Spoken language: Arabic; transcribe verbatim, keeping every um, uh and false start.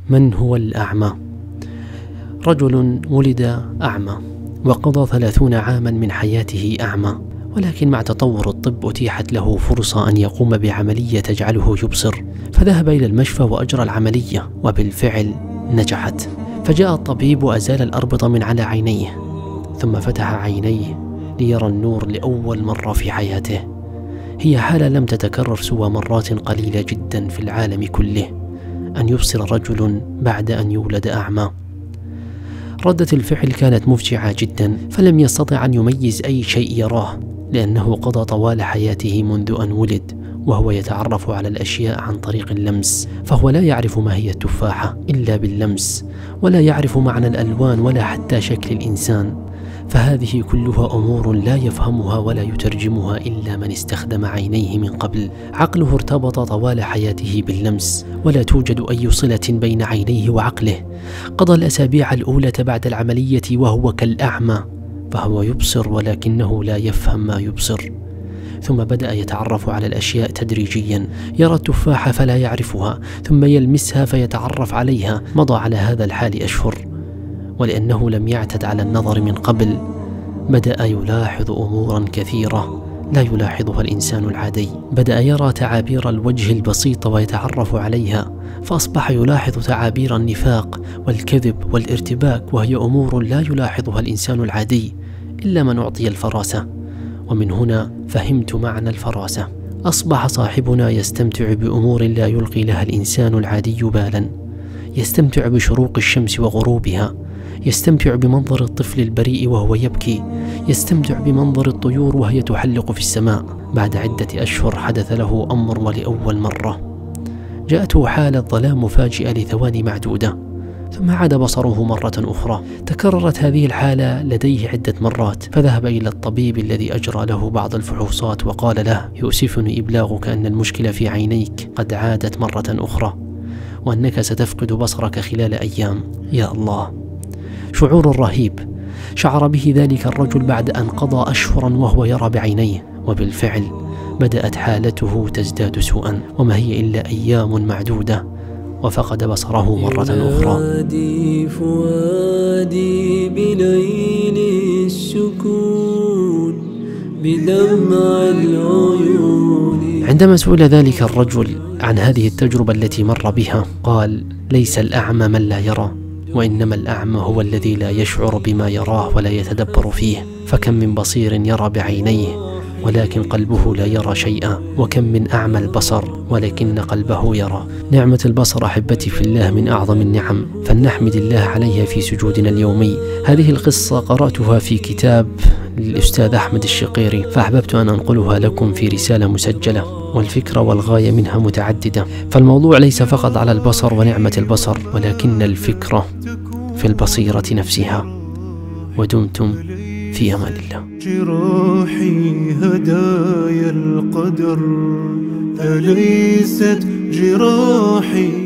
من هو الأعمى؟ رجل ولد أعمى وقضى ثلاثون عاما من حياته أعمى، ولكن مع تطور الطب أتيحت له فرصة أن يقوم بعملية تجعله يبصر، فذهب إلى المشفى وأجرى العملية وبالفعل نجحت. فجاء الطبيب وأزال الأربطة من على عينيه، ثم فتح عينيه ليرى النور لأول مرة في حياته. هي حالة لم تتكرر سوى مرات قليلة جدا في العالم كله، أن يبصر رجل بعد أن يولد أعمى. ردة الفعل كانت مفجعة جدا، فلم يستطع أن يميز أي شيء يراه، لأنه قضى طوال حياته منذ أن ولد وهو يتعرف على الأشياء عن طريق اللمس، فهو لا يعرف ما هي التفاحة إلا باللمس، ولا يعرف معنى الألوان ولا حتى شكل الإنسان. فهذه كلها أمور لا يفهمها ولا يترجمها إلا من استخدم عينيه من قبل. عقله ارتبط طوال حياته باللمس، ولا توجد أي صلة بين عينيه وعقله. قضى الأسابيع الأولى بعد العملية وهو كالأعمى، فهو يبصر ولكنه لا يفهم ما يبصر. ثم بدأ يتعرف على الأشياء تدريجيا، يرى التفاحة فلا يعرفها، ثم يلمسها فيتعرف عليها. مضى على هذا الحال أشهر، ولأنه لم يعتد على النظر من قبل بدأ يلاحظ أمورا كثيرة لا يلاحظها الإنسان العادي. بدأ يرى تعابير الوجه البسيطة ويتعرف عليها، فأصبح يلاحظ تعابير النفاق والكذب والارتباك، وهي أمور لا يلاحظها الإنسان العادي إلا من أعطي الفراسة. ومن هنا فهمت معنى الفراسة. أصبح صاحبنا يستمتع بأمور لا يلقي لها الإنسان العادي بالا، يستمتع بشروق الشمس وغروبها، يستمتع بمنظر الطفل البريء وهو يبكي، يستمتع بمنظر الطيور وهي تحلق في السماء. بعد عدة أشهر حدث له أمر ولأول مرة، جاءته حالة ظلام مفاجئة لثواني معدودة، ثم عاد بصره مرة أخرى. تكررت هذه الحالة لديه عدة مرات، فذهب إلى الطبيب الذي أجرى له بعض الفحوصات وقال له: يؤسفني إبلاغك أن المشكلة في عينيك قد عادت مرة أخرى، وأنك ستفقد بصرك خلال أيام. يا الله، شعور رهيب شعر به ذلك الرجل بعد أن قضى أشهرا وهو يرى بعينيه، وبالفعل بدأت حالته تزداد سوءا، وما هي إلا أيام معدودة وفقد بصره مرة أخرى. ينادي فؤادي بليل السكون بدمع العيون. عندما سئل ذلك الرجل عن هذه التجربة التي مر بها قال: ليس الأعمى من لا يرى، وإنما الأعمى هو الذي لا يشعر بما يراه ولا يتدبر فيه. فكم من بصير يرى بعينيه ولكن قلبه لا يرى شيئا، وكم من أعمى البصر ولكن قلبه يرى. نعمة البصر أحبتي في الله من أعظم النعم، فلنحمد الله عليها في سجودنا اليومي. هذه القصة قرأتها في كتاب للأستاذ أحمد الشقيري، فأحببت أن أنقلها لكم في رسالة مسجلة، والفكرة والغاية منها متعددة. فالموضوع ليس فقط على البصر ونعمة البصر، ولكن الفكرة في البصيرة نفسها. ودمتم في أمان الله. جراحي هدايا القدر، أليست جراحي